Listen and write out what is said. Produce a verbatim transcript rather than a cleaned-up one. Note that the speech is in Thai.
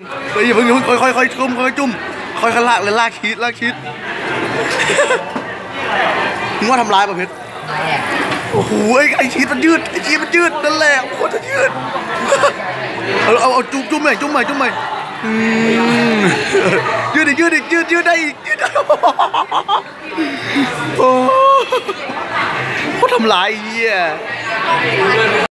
เฮ้ยอย่าเพิ่งอย่าเพิ่งค่อยค่อยค่อยจุ่มค่อยจุ่มค่อยขลากเลยลากชีสลากชีสมึงว่าทำร้ายป่ะเพชรโอ้โหไอ้ชีสมันยืดไอ้ชีสมันยืดนั่นแหละโคตรยืดเอาเอาเอาจุ่มจุ่มใหม่จุ่มใหม่จุ่มใหม่ยืดอีกยืดอีกยืดยืดได้อีกยืดได้โอ้โหทำร้ายเหี้ย